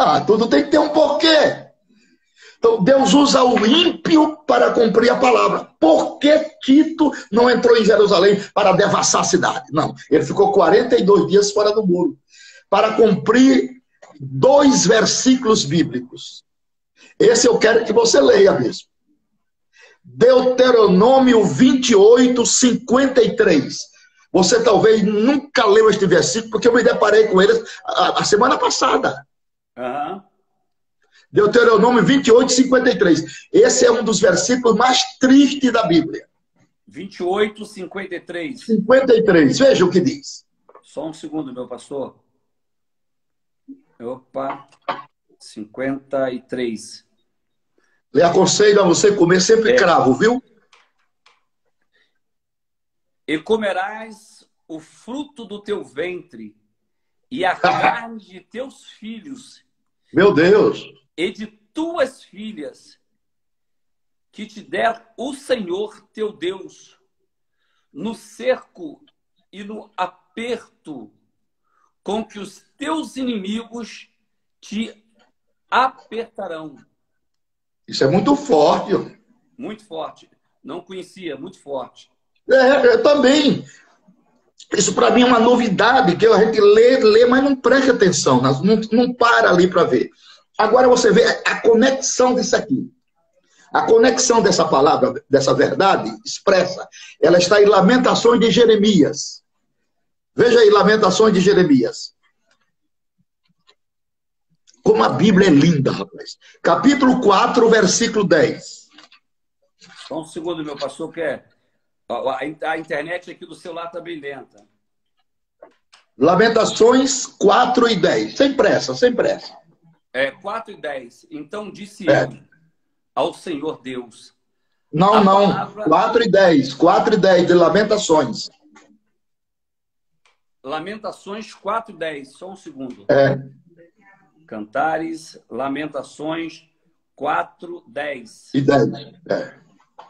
Ah, tudo tem que ter um porquê. Então, Deus usa o ímpio para cumprir a palavra. Por que Tito não entrou em Jerusalém para devassar a cidade? Não, ele ficou quarenta e dois dias fora do muro para cumprir dois versículos bíblicos. Esse eu quero que você leia mesmo. Deuteronômio vinte e oito, cinquenta e três. Você talvez nunca leu este versículo, porque eu me deparei com ele a, a semana passada. Aham. Deuteronômio vinte e oito, cinquenta e três. Esse é um dos versículos mais tristes da Bíblia. vinte e oito, cinquenta e três. cinquenta e três. Veja o que diz. Só um segundo, meu pastor. Opa. cinquenta e três. Lhe aconselho a você comer sempre É. cravo, viu? E comerás o fruto do teu ventre e a carne de teus filhos Meu Deus. e de tuas filhas, que te der o Senhor teu Deus, no cerco e no aperto com que os teus inimigos te apertarão. Isso é muito forte. ó. Muito forte. Não conhecia, muito forte. É, eu também. Isso para mim é uma novidade, que a gente lê, lê, mas não presta atenção, não, não para ali para ver. Agora você vê a conexão disso aqui. A conexão dessa palavra, dessa verdade expressa, ela está em Lamentações de Jeremias. Veja aí, Lamentações de Jeremias. Como a Bíblia é linda, rapaz. Capítulo quatro, versículo dez. Só um segundo, meu pastor, que é... A internet aqui do celular está bem lenta. Lamentações quatro e dez. Sem pressa, sem pressa. É, quatro e dez. Então disse É. eu ao Senhor Deus. Não, A não. palavra- quatro e dez. quatro e dez de Lamentações. Lamentações quatro e dez. Só um segundo. É. Cantares, Lamentações quatro, dez. E dez. É.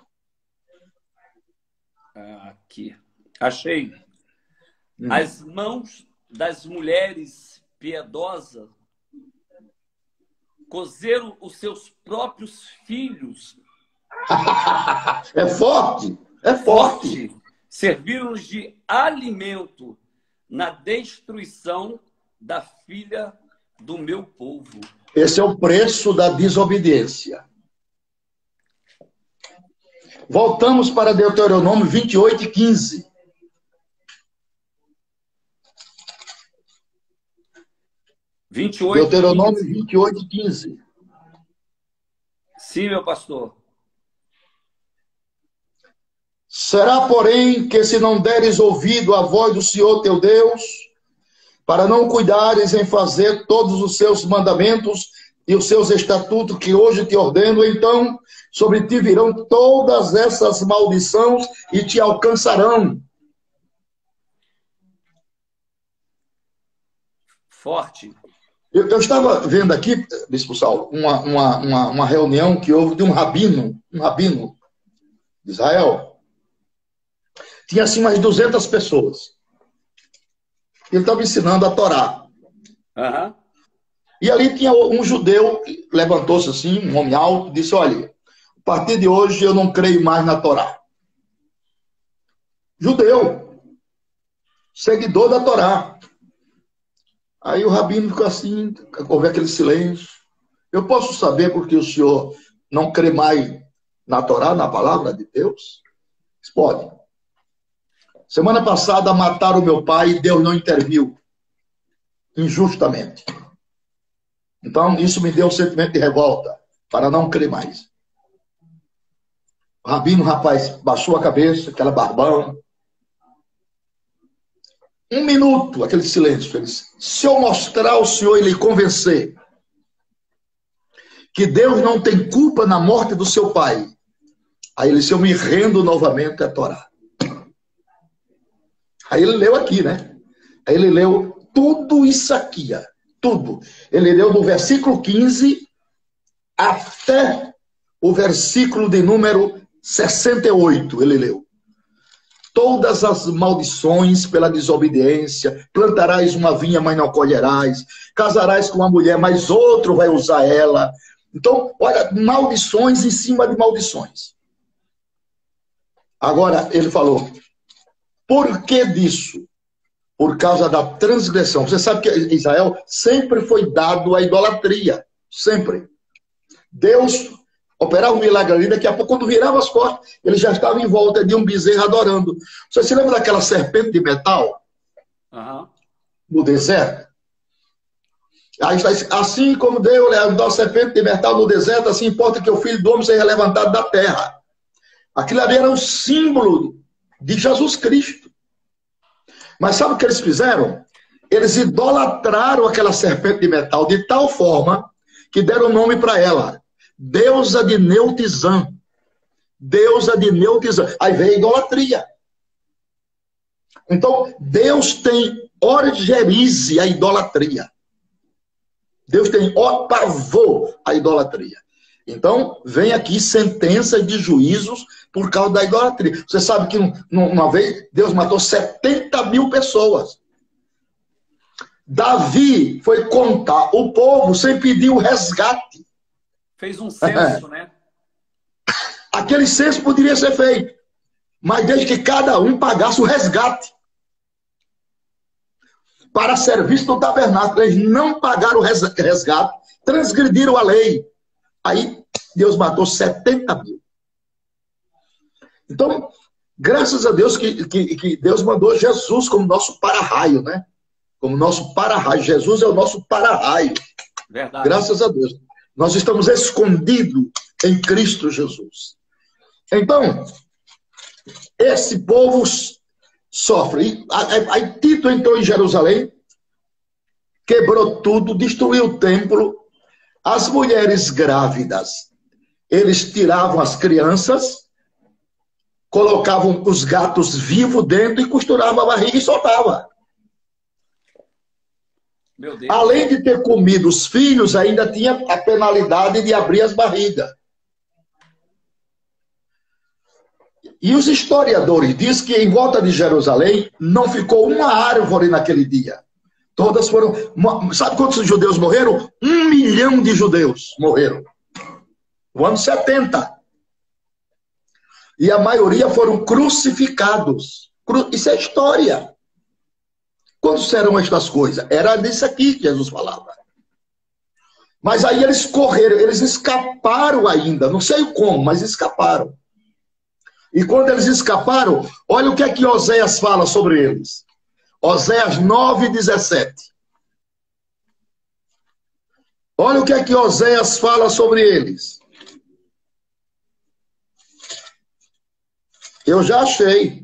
Aqui. Achei. Hum. As mãos das mulheres piedosas cozeram os seus próprios filhos. É forte. É forte. Forte. Serviram-nos de alimento na destruição da filha do meu povo. Esse é o preço da desobediência. Voltamos para Deuteronômio vinte e oito, quinze. vinte e oito, Deuteronômio quinze. vinte e oito, quinze. Sim, meu pastor. Será, porém, que se não deres ouvido à voz do Senhor teu Deus, para não cuidares em fazer todos os seus mandamentos e os seus estatutos que hoje te ordeno, então sobre ti virão todas essas maldições e te alcançarão. Forte. Eu, eu estava vendo aqui, Bispo Saulo, uma, uma, uma, uma reunião que houve de um rabino, um rabino de Israel. Tinha assim umas duzentas pessoas. Ele estava ensinando a Torá. Aham. E ali tinha um judeu, levantou-se assim, um homem alto, disse, olha, a partir de hoje eu não creio mais na Torá. Judeu, seguidor da Torá. Aí o rabino ficou assim, houve aquele silêncio. Eu posso saber porque o senhor não crê mais na Torá, na palavra de Deus? Pode. Semana passada mataram meu pai e Deus não interviu. Injustamente. Então, isso me deu um sentimento de revolta, para não crer mais. O rabino, rapaz, baixou a cabeça, aquela barbão. Um minuto, aquele silêncio. Ele disse, se eu mostrar ao senhor e lhe convencer que Deus não tem culpa na morte do seu pai, aí ele disse, eu me rendo novamente à Torá. Aí ele leu aqui, né? Aí ele leu tudo isso aqui, ó. Tudo. Ele leu do versículo quinze até o versículo de número sessenta e oito. Ele leu. todas as maldições pela desobediência, plantarás uma vinha, mas não colherás, casarás com uma mulher, mas outro vai usar ela. Então, olha, maldições em cima de maldições. Agora, ele falou, por que disso? Por causa da transgressão. Você sabe que Israel sempre foi dado à idolatria, sempre. Deus operava um milagre ali, daqui a pouco, quando virava as costas, ele já estava em volta de um bezerro adorando. Você se lembra daquela serpente de metal? Uhum. No deserto? Aí está assim como Deus levantou a serpente de metal no deserto, assim importa que o Filho do Homem seja levantado da terra. Aquilo ali era um símbolo de Jesus Cristo. Mas sabe o que eles fizeram? Eles idolatraram aquela serpente de metal de tal forma que deram nome para ela. Deusa de Neutizã. Deusa de Neutizã. Aí veio a idolatria. Então, Deus tem orgerize a idolatria. Deus tem ó pavor à idolatria. Então, vem aqui sentença de juízos por causa da idolatria. Você sabe que uma vez Deus matou setenta mil pessoas. Davi foi contar o povo sem pedir o resgate. Fez um censo, né? Aquele censo poderia ser feito, mas desde que cada um pagasse o resgate. Para serviço do tabernáculo, eles não pagaram o resgate, transgrediram a lei. Aí Deus matou setenta mil. Então, graças a Deus que, que, que Deus mandou Jesus como nosso para-raio, né? Como nosso para-raio. Jesus é o nosso para-raio. Verdade. Graças a Deus. Nós estamos escondidos em Cristo Jesus. Então, esse povo sofre. Aí Tito entrou em Jerusalém, quebrou tudo, destruiu o templo. As mulheres grávidas, eles tiravam as crianças, colocavam os gatos vivos dentro e costuravam a barriga e soltavam. Meu Deus. Além de ter comido os filhos, ainda tinha a penalidade de abrir as barrigas. E os historiadores dizem que em volta de Jerusalém não ficou uma árvore naquele dia. Todas foram... Sabe quantos judeus morreram? Um milhão de judeus morreram. No ano setenta. E a maioria foram crucificados. Isso é história. Quando serão estas coisas? Era disso aqui que Jesus falava. Mas aí eles correram, eles escaparam ainda. Não sei como, mas escaparam. E quando eles escaparam, olha o que é que Oséias fala sobre eles. Oséias nove, dezessete. Olha o que é que Oséias fala sobre eles. Eu já achei.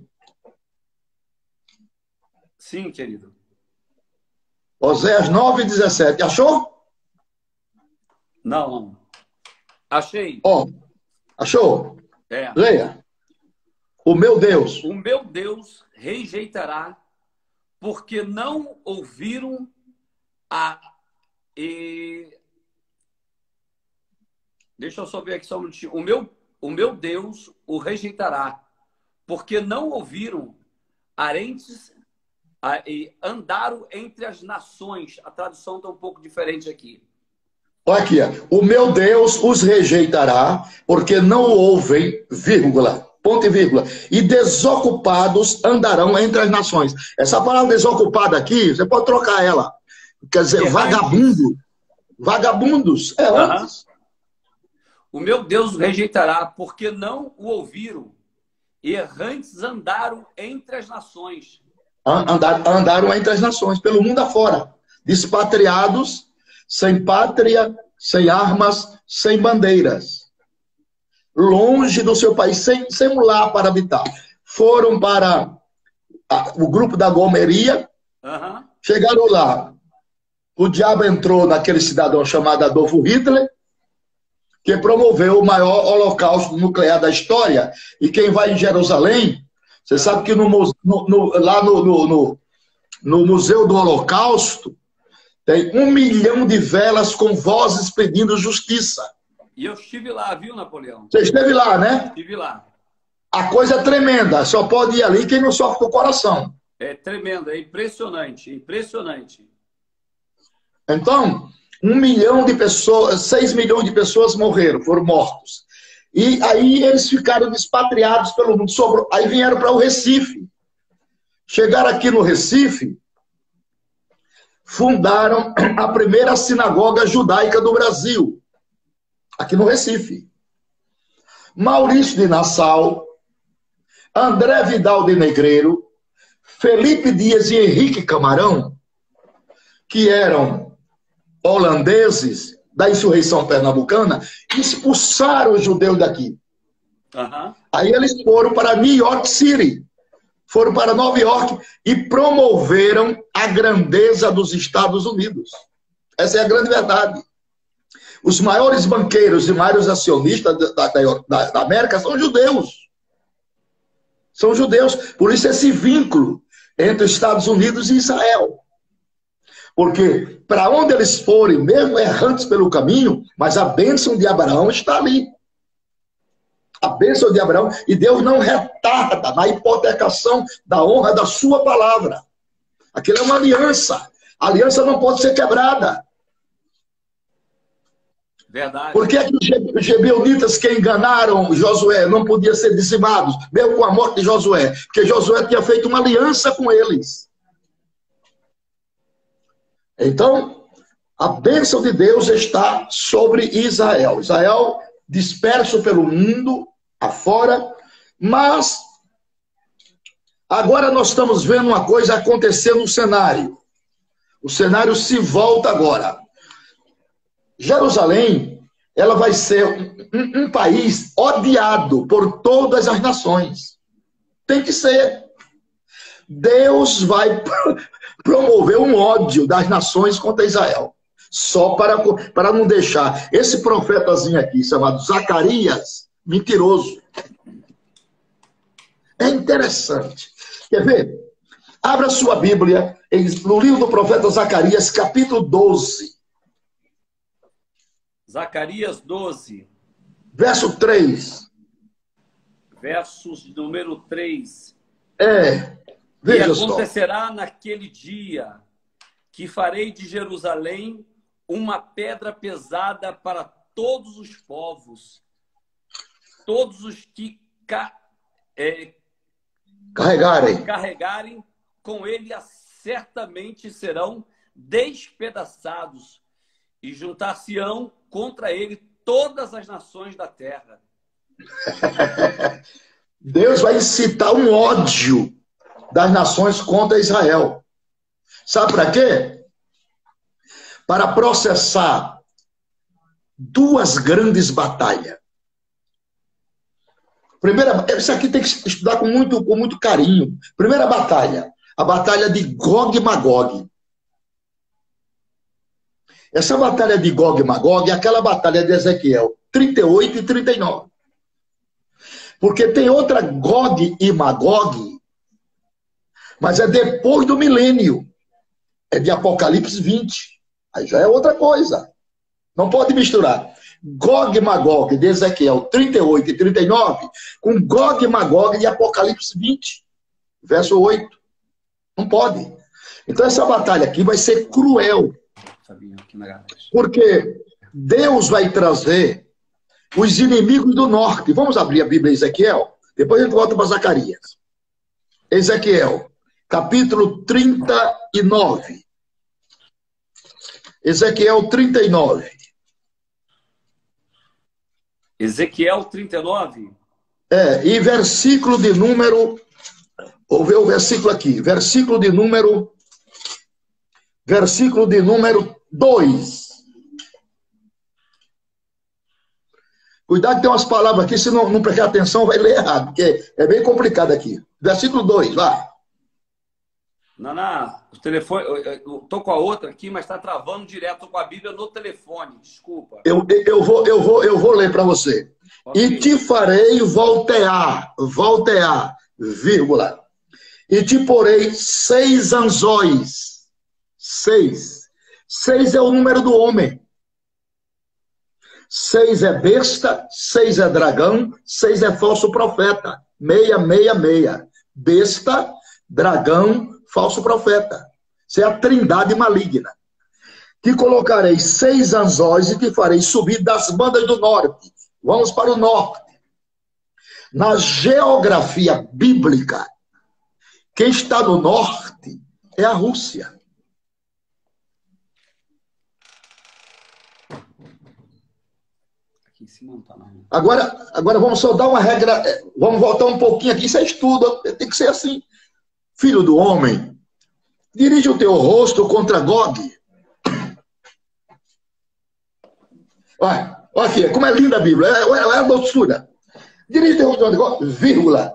Sim, querido. Oséias nove, dezessete. Achou? Não, não. Achei. Ó, achou? É. Leia. O meu Deus. O meu Deus rejeitará, porque não ouviram a... E... Deixa eu só ver aqui só um minutinho. O meu, o meu Deus o rejeitará, porque não ouviram arentes e andaram entre as nações. A tradução está um pouco diferente aqui. Olha aqui. O meu Deus os rejeitará, porque não o ouvem, vírgula. Ponto e vírgula. E desocupados andarão entre as nações. Essa palavra desocupada aqui, você pode trocar ela. Quer dizer, Errantes. vagabundo. Vagabundos. É antes. Uhum. O meu Deus o rejeitará, porque não o ouviram. E errantes andaram entre as nações. Andar, andaram entre as nações, pelo mundo afora. Despatriados, sem pátria, sem armas, sem bandeiras. Longe do seu país, sem, sem um lar para habitar. Foram para a, o grupo da Gomeria, uhum. Chegaram lá. O diabo entrou naquele cidadão chamado Adolfo Hitler, que promoveu o maior holocausto nuclear da história. E quem vai em Jerusalém, você uhum. sabe que no, no, no, lá no, no, no Museu do Holocausto, tem um milhão de velas com vozes pedindo justiça. E eu estive lá, viu, Napoleão? Você esteve lá, né? Estive lá. A coisa é tremenda. Só pode ir ali quem não sofre do coração. É tremendo, é impressionante, impressionante. Então, um milhão de pessoas, seis milhões de pessoas morreram, foram mortos. E aí eles ficaram despatriados pelo mundo. Sobrou, aí vieram para o Recife. Chegaram aqui no Recife, fundaram a primeira sinagoga judaica do Brasil. Aqui no Recife. Maurício de Nassau, André Vidal de Negreiro, Felipe Dias e Henrique Camarão, que eram holandeses da insurreição pernambucana, expulsaram os judeus daqui. Uhum. Aí eles foram para New York City, foram para Nova York e promoveram a grandeza dos Estados Unidos. Essa é a grande verdade. Os maiores banqueiros e maiores acionistas da, da, da América são judeus. São judeus. Por isso esse vínculo entre os Estados Unidos e Israel. Porque para onde eles forem, mesmo errantes pelo caminho, mas a bênção de Abraão está ali. A bênção de Abraão. E Deus não retarda na hipotecação da honra da sua palavra. Aquilo é uma aliança. A aliança não pode ser quebrada. Verdade. Por que, é que os gibeonitas que enganaram Josué não podiam ser dizimados, mesmo com a morte de Josué? Porque Josué tinha feito uma aliança com eles. Então, a bênção de Deus está sobre Israel. Israel disperso pelo mundo afora, mas agora nós estamos vendo uma coisa acontecer no cenário. O cenário se volta agora. Jerusalém, ela vai ser um, um país odiado por todas as nações. Tem que ser. Deus vai promover um ódio das nações contra Israel. Só para, para não deixar esse profetazinho aqui, chamado Zacarias, mentiroso. É interessante. Quer ver? Abra sua Bíblia no livro do profeta Zacarias, capítulo doze. Zacarias doze. Verso três. Versos de número três. É. Veja e acontecerá só. Naquele dia que farei de Jerusalém uma pedra pesada para todos os povos, todos os que ca, é, carregarem. carregarem com ele certamente serão despedaçados e juntar-se-ão contra ele todas as nações da terra. Deus vai incitar um ódio das nações contra Israel. Sabe para quê? Para processar duas grandes batalhas. Primeira, isso aqui tem que estudar com muito, com muito carinho. Primeira batalha, a batalha de Gog e Magog. Essa batalha de Gog e Magog é aquela batalha de Ezequiel trinta e oito e trinta e nove. Porque tem outra Gog e Magog, mas é depois do milênio. É de Apocalipse vinte. Aí já é outra coisa. Não pode misturar Gog e Magog de Ezequiel trinta e oito e trinta e nove com Gog e Magog de Apocalipse vinte, verso oito. Não pode. Então essa batalha aqui vai ser cruel. Porque Deus vai trazer os inimigos do norte. Vamos abrir a Bíblia Ezequiel? Depois a gente volta para Zacarias. Ezequiel, capítulo trinta e nove. Ezequiel trinta e nove. Ezequiel trinta e nove? É, e versículo de número... Vou ver o versículo aqui. Versículo de número... Versículo de número dois. Cuidado que tem umas palavras aqui, se não, não prestar atenção, vai ler errado, porque é bem complicado aqui. Versículo dois, lá. Naná, o telefone, eu tô com a outra aqui, mas está travando direto. Tô com a Bíblia no telefone, desculpa. Eu, eu, vou, eu, vou, eu vou ler para você. Okay. E te farei voltear, voltear, vírgula. E te porei seis anzóis. Seis. Seis é o número do homem. Seis é besta, seis é dragão, seis é falso profeta. seis seis seis. Besta, dragão, falso profeta. Isso é a trindade maligna. Te colocarei seis anzóis e te farei subir das bandas do norte. Vamos para o norte. Na geografia bíblica, quem está no norte é a Rússia. Aqui em cima não tá, não. Agora, agora vamos só dar uma regra, vamos voltar um pouquinho aqui, isso é estudo, tem que ser assim. Filho do homem, dirige o teu rosto contra Gog. Olha, olha aqui, como é linda a Bíblia, é, é, é a doçura. Dirige o teu rosto contra Gog, vírgula.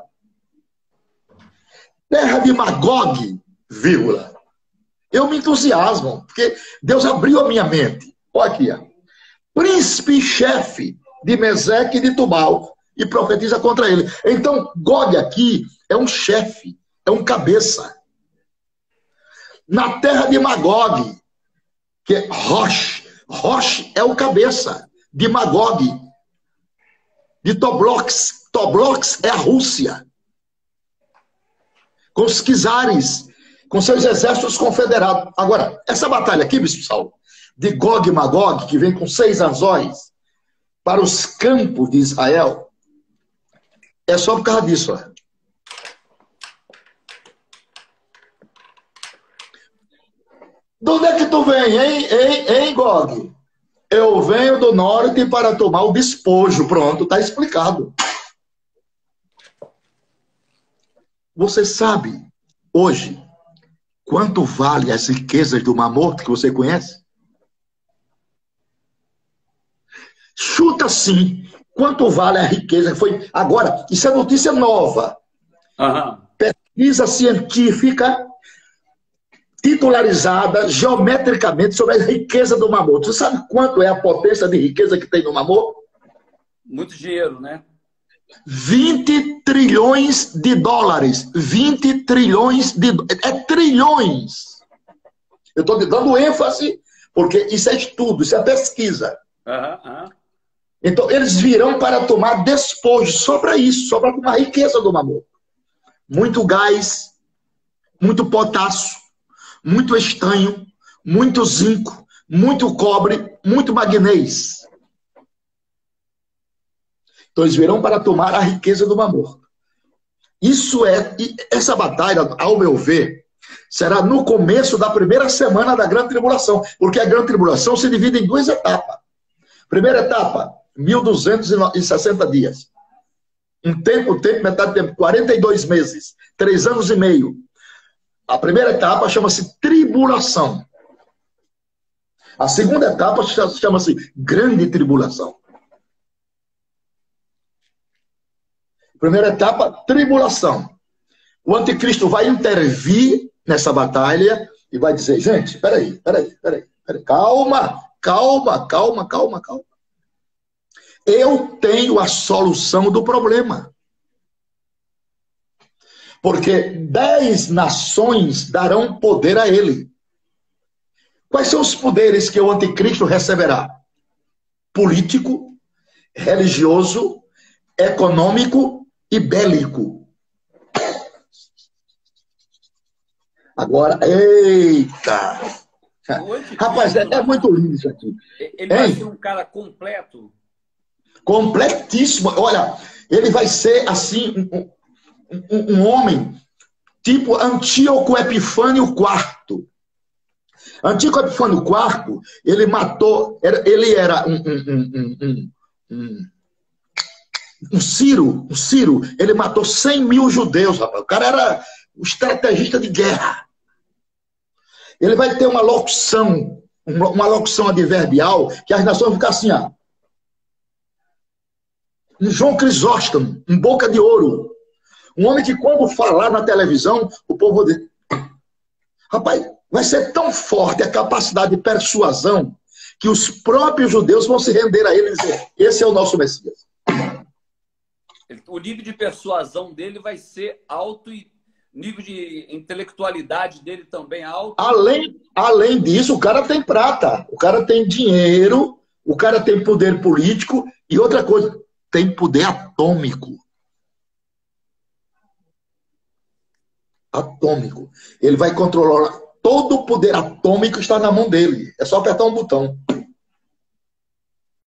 Terra de Magog, vírgula. Eu me entusiasmo, porque Deus abriu a minha mente. Olha aqui, ó. Príncipe-chefe de Meseque e de Tubal, e profetiza contra ele. Então, Gog aqui é um chefe, é um cabeça. Na terra de Magog, que é Rosh, Rosh é o cabeça de Magog, de Toblox, Toblox é a Rússia, com os czares, com seus exércitos confederados. Agora, essa batalha aqui, Bispo Saulo, de Gog e Magog, que vem com seis anzóis para os campos de Israel, é só por causa disso. Ó. De onde é que tu vem, hein, hein, hein, Gog? Eu venho do norte para tomar o despojo. Pronto, está explicado. Você sabe, hoje, quanto vale as riquezas do Mar Morto que você conhece? Chuta sim. Quanto vale a riqueza? Foi agora, isso é notícia nova. Uhum. Pesquisa científica titularizada geometricamente sobre a riqueza do Mar Morto. Você sabe quanto é a potência de riqueza que tem no Mar Morto? Muito dinheiro, né? vinte trilhões de dólares. vinte trilhões de... É trilhões. Eu estou dando ênfase porque isso é estudo, isso é pesquisa. Uhum, uhum. Então, eles virão para tomar despojo, só para isso, só para tomar riqueza do Mar Morto. Muito gás, muito potássio, muito estanho, muito zinco, muito cobre, muito magnês. Então, eles virão para tomar a riqueza do Mar Morto. Isso é, essa batalha, ao meu ver, será no começo da primeira semana da Grande Tribulação, porque a Grande Tribulação se divide em duas etapas. Primeira etapa, mil duzentos e sessenta dias. Um tempo, tempo, metade do tempo, quarenta e dois meses, três anos e meio. A primeira etapa chama-se tribulação. A segunda etapa chama-se grande tribulação. Primeira etapa, tribulação. O anticristo vai intervir nessa batalha e vai dizer, gente, peraí, peraí, peraí, peraí, calma, calma, calma, calma, calma. Eu tenho a solução do problema. Porque dez nações darão poder a ele. Quais são os poderes que o anticristo receberá? Político, religioso, econômico e bélico. Agora, eita! Rapaz, é, é muito lindo isso aqui. Ele vai ser um cara completo. Completíssimo. Olha, ele vai ser assim, um, um, um homem tipo Antíoco Epifânio quarto. Antíoco Epifânio quarto, ele matou, ele era um, um, um, um, um, um Ciro, um Ciro, ele matou cem mil judeus, rapaz. O cara era um estrategista de guerra. Ele vai ter uma locução, uma locução adverbial, que as nações vão ficar assim, ó. Um João Crisóstomo, um boca de ouro. Um homem que quando falar na televisão, o povo vai dizer, rapaz, vai ser tão forte a capacidade de persuasão que os próprios judeus vão se render a ele e dizer, esse é o nosso Messias. O nível de persuasão dele vai ser alto e o nível de intelectualidade dele também alto. Além, além disso, o cara tem prata, o cara tem dinheiro, o cara tem poder político e outra coisa, tem poder atômico. Atômico. Ele vai controlar. Todo o poder atômico está na mão dele. É só apertar um botão.